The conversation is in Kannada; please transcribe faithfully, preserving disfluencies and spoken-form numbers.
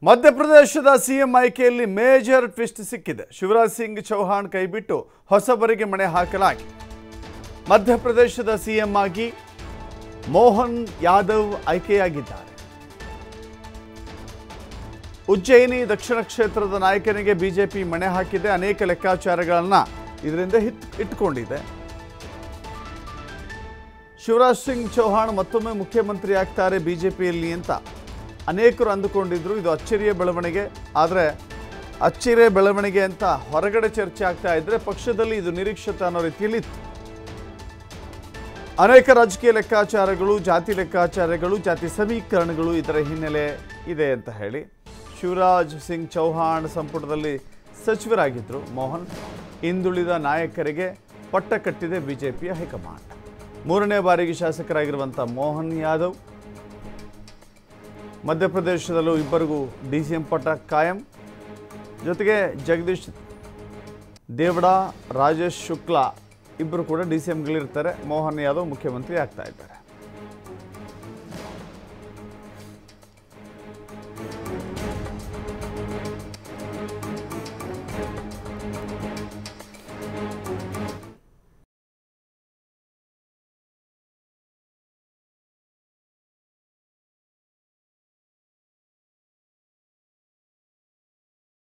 ಮಧ್ಯಪ್ರದೇಶದ ಸಿಎಂ ಆಯ್ಕೆಯಲ್ಲಿ ಮೇಜರ್ ಟ್ವಿಸ್ಟ್ ಸಿಕ್ಕಿದೆ. ಶಿವರಾಜ್ ಸಿಂಗ್ ಚೌಹಾಣ್ ಕೈಬಿಟ್ಟು ಹೊಸಬರಿಗೆ ಮಣೆ ಹಾಕಲಾಗಿದೆ. ಮಧ್ಯಪ್ರದೇಶದ ಸಿಎಂ ಆಗಿ ಮೋಹನ್ ಯಾದವ್ ಆಯ್ಕೆಯಾಗಿದ್ದಾರೆ. ಉಜ್ಜಯಿನಿ ದಕ್ಷಿಣ ಕ್ಷೇತ್ರದ ನಾಯಕನಿಗೆ ಬಿಜೆಪಿ ಮಣೆ ಹಾಕಿದೆ. ಅನೇಕ ಲೆಕ್ಕಾಚಾರಗಳನ್ನು ಇದರಿಂದ ಇಟ್ಟುಕೊಂಡಿದೆ. ಶಿವರಾಜ್ ಸಿಂಗ್ ಚೌಹಾಣ್ ಮತ್ತೊಮ್ಮೆ ಮುಖ್ಯಮಂತ್ರಿ ಆಗ್ತಾರೆ ಬಿಜೆಪಿಯಲ್ಲಿ ಅಂತ ಅನೇಕರು ಅಂದುಕೊಂಡಿದ್ರು. ಇದು ಅಚ್ಚರಿಯ ಬೆಳವಣಿಗೆ. ಆದರೆ ಅಚ್ಚರಿಯ ಬೆಳವಣಿಗೆ ಅಂತ ಹೊರಗಡೆ ಚರ್ಚೆ ಆಗ್ತಾ ಇದ್ರೆ ಪಕ್ಷದಲ್ಲಿ ಇದು ನಿರೀಕ್ಷಿತ ಅನ್ನೋ ರೀತಿಯಲ್ಲಿ ಇತ್ತು. ಅನೇಕ ರಾಜಕೀಯ ಲೆಕ್ಕಾಚಾರಗಳು, ಜಾತಿ ಲೆಕ್ಕಾಚಾರಗಳು, ಜಾತಿ ಸಮೀಕರಣಗಳು ಇದರ ಹಿನ್ನೆಲೆ ಇದೆ ಅಂತ ಹೇಳಿ ಶಿವರಾಜ್ ಸಿಂಗ್ ಚೌಹಾಣ್ ಸಂಪುಟದಲ್ಲಿ ಸಚಿವರಾಗಿದ್ದರು ಮೋಹನ್. ಹಿಂದುಳಿದ ನಾಯಕರಿಗೆ ಪಟ್ಟ ಕಟ್ಟಿದೆ ಬಿಜೆಪಿಯ ಹೈಕಮಾಂಡ್. ಮೂರನೇ ಬಾರಿಗೆ ಶಾಸಕರಾಗಿರುವಂಥ ಮೋಹನ್ ಯಾದವ್ ಮಧ್ಯಪ್ರದೇಶದಲ್ಲೂ ಇಬ್ಬರಿಗೂ ಡಿ ಸಿ ಎಂ ಪಟ್ಟ ಕಾಯಂ. ಜೊತೆಗೆ ಜಗದೀಶ್ ದೇವಡಾ, ರಾಜೇಶ್ ಶುಕ್ಲಾ ಇಬ್ಬರು ಕೂಡ ಡಿ ಸಿ ಎಂಗಳಿರ್ತಾರೆ. ಮೋಹನ್ ಯಾದವ್ ಮುಖ್ಯಮಂತ್ರಿ ಆಗ್ತಾ ಇದ್ದಾರೆ.